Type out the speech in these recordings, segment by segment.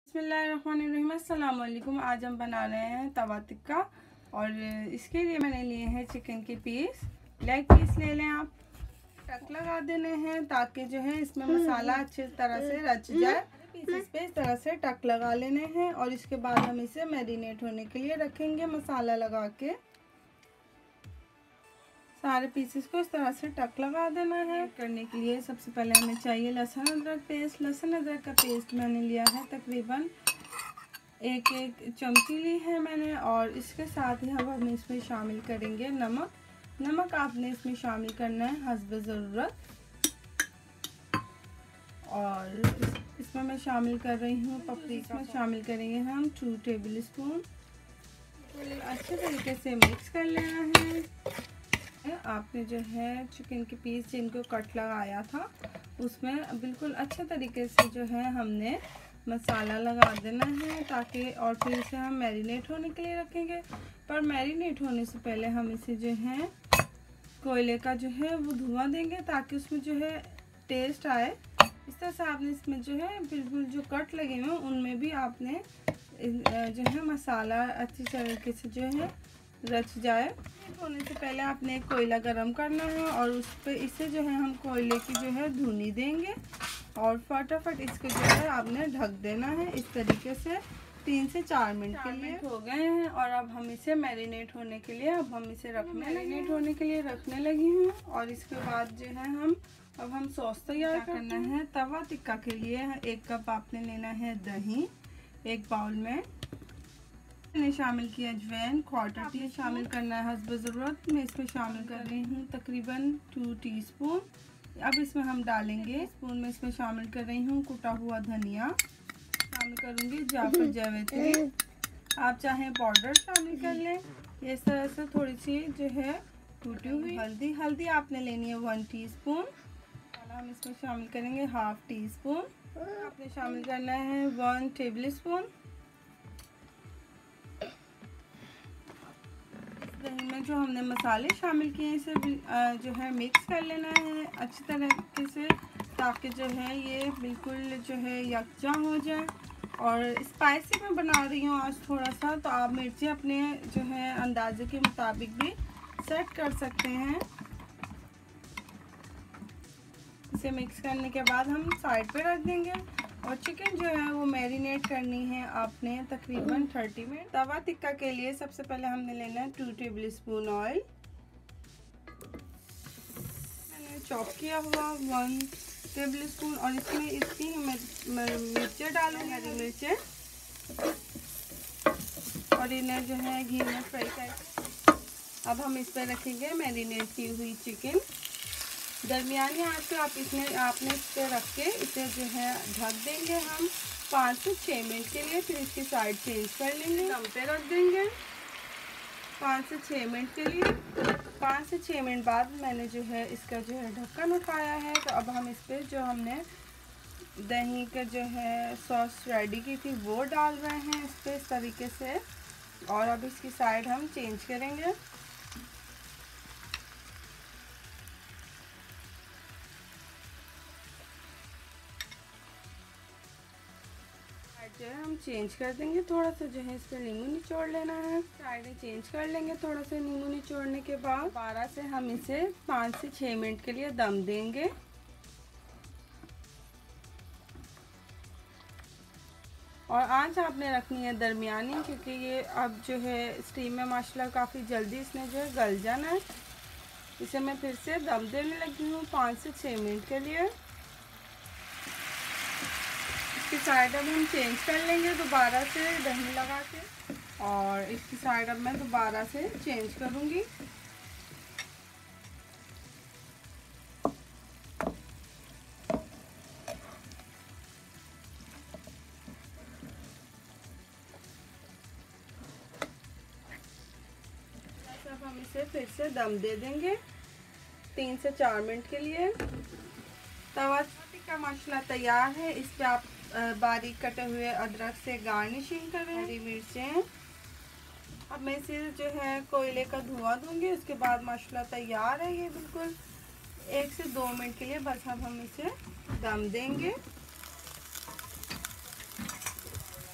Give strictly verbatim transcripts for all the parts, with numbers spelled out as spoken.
बिस्मिल्लाहिर्रहमानिर्रहीम। अस्सलाम वालेकुम। आज हम बना रहे हैं तवा टिक्का और इसके लिए मैंने लिए हैं चिकन के पीस। लेग पीस ले लें आप। टक लगा देने हैं ताकि जो है इसमें मसाला अच्छी तरह से रच जाए। पीसेस पे इस तरह से टक लगा लेने हैं और इसके बाद हम इसे मैरिनेट होने के लिए रखेंगे मसाला लगा के। सारे पीसेस को इस तरह से टक लगा देना है। करने के लिए सबसे पहले हमें चाहिए लहसुन अदरक पेस्ट। लहसुन अदरक का पेस्ट मैंने लिया है तकरीबन एक एक चमची ली है मैंने। और इसके साथ ही हम इसमें शामिल करेंगे नमक। नमक आपने इसमें शामिल करना है हस्ब ज़रूरत। और इसमें मैं शामिल कर रही हूँ पपरिका। इसमें शामिल करेंगे हम टू टेबल स्पून। अच्छे तरीके से मिक्स कर लेना है। आपने जो है चिकन के पीस जिनको कट लगाया था उसमें बिल्कुल अच्छे तरीके से जो है हमने मसाला लगा देना है ताकि और फिर इसे हम मैरिनेट होने के लिए रखेंगे। पर मैरिनेट होने से पहले हम इसे जो है कोयले का जो है वो धुआं देंगे ताकि उसमें जो है टेस्ट आए। इस तरह से आपने इसमें जो है बिल्कुल जो कट लगे हुए उनमें भी आपने जो है मसाला अच्छी तरीके से जो है रच जाए। होने से पहले आपने एक कोयला गरम करना है और उस पर इसे जो है हम कोयले की जो है धुनी देंगे और फटाफट इसको जो है आपने ढक देना है इस तरीके से तीन से चार मिनट के लिए। हो गए हैं और अब हम इसे मैरिनेट होने के लिए अब हम इसे रखने मैरिनेट होने के लिए रखने लगी हूँ। और इसके बाद जो है हम अब हम सॉस तैयार करना है। तवा टिक्का के लिए एक कप आपने लेना है दही। एक बाउल में मैंने शामिल किया अजवाइन क्वार्टर टी शामिल करना है हस्ब ज़रूरत। मैं इसमें शामिल कर रही हूँ तकरीबन टू टीस्पून। अब इसमें हम डालेंगे स्पून में इसमें शामिल कर रही हूँ कुटा हुआ धनिया। शामिल करूँगी जाफर जावित्री। आप चाहें पाउडर शामिल कर लें। इस तरह से थोड़ी सी जो है टूटी हुई हल्दी। हल्दी आपने लेनी है वन टी स्पून। हम इसमें शामिल करेंगे हाफ टी स्पून। आपने शामिल करना है वन टेबल स्पून। दही में जो हमने मसाले शामिल किए हैं इसे जो है मिक्स कर लेना है अच्छी तरीके से ताकि जो है ये बिल्कुल जो है यकजा हो जाए। और स्पाइसी मैं बना रही हूँ आज थोड़ा सा, तो आप मिर्ची अपने जो है अंदाजे के मुताबिक भी सेट कर सकते हैं। इसे मिक्स करने के बाद हम साइड पे रख देंगे और चिकन जो है वो मैरिनेट करनी है आपने तकरीबन थर्टी मिनट। तवा टिक्का के लिए सबसे पहले हमने लेना है टू टेबल स्पून ऑयल। मैंने चॉप किया हुआ वन टेबल स्पून और इसमें इसकी मिर्चें डालूंगी हरी मिर्चें और इन्हें जो है घी में फ्राई कर। अब हम इस पर रखेंगे मैरिनेट की हुई चिकन। दरमियानी आंच पे आप इसमें आपने इस पर रख के इसे जो है ढक देंगे हम पाँच से छः मिनट के लिए। फिर इसकी साइड चेंज कर लेंगे, दम पे रख देंगे पाँच से छः मिनट के लिए। पाँच से छः मिनट बाद मैंने जो है इसका जो है ढक्कन उठाया है। तो अब हम इस पर जो हमने दही का जो है सॉस रेडी की थी वो डाल रहे हैं इस पर इस तरीके से। और अब इसकी साइड हम चेंज करेंगे। जो है हम चेंज कर देंगे थोड़ा सा जो है इस पर नींबू निचोड़ लेना है। साइडें चेंज कर लेंगे थोड़ा सा नींबू निचोड़ने के बाद। दोबारा से हम इसे पाँच से छः मिनट के लिए दम देंगे। और आंच आपने रखनी है दरमियानी क्योंकि ये अब जो है स्टीम में माशाल्लाह काफ़ी जल्दी इसने जो है गल जाना है। इसे मैं फिर से दम देने लगी हूँ पाँच से छः मिनट के लिए। इसकी साइड अब हम चेंज कर लेंगे दोबारा से दही लगा के। और इसकी साइड अब मैं दोबारा से चेंज करूँगी। अब हम इसे फिर से दम दे देंगे तीन से चार मिनट के लिए। तवा टिक्का माशाल्लाह तैयार है। इस पे आप बारीक कटे हुए अदरक से गार्निशिंग करें, हरी मिर्चें। अब मैं इसे जो है कोयले का धुआं दूंगी। उसके बाद माशाल्लाह तैयार है ये बिल्कुल। एक से दो मिनट के लिए बस अब हम इसे दम देंगे।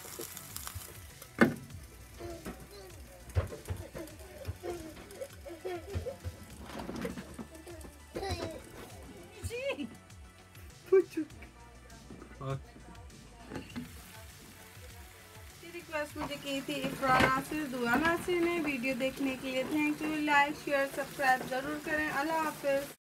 रिक्वेस्ट मुझे की थी इफ्रा नासिर, दुआ नासिर ने। वीडियो देखने के लिए thank you. Like share subscribe ज़रूर करें। अल्लाह हाफिज़।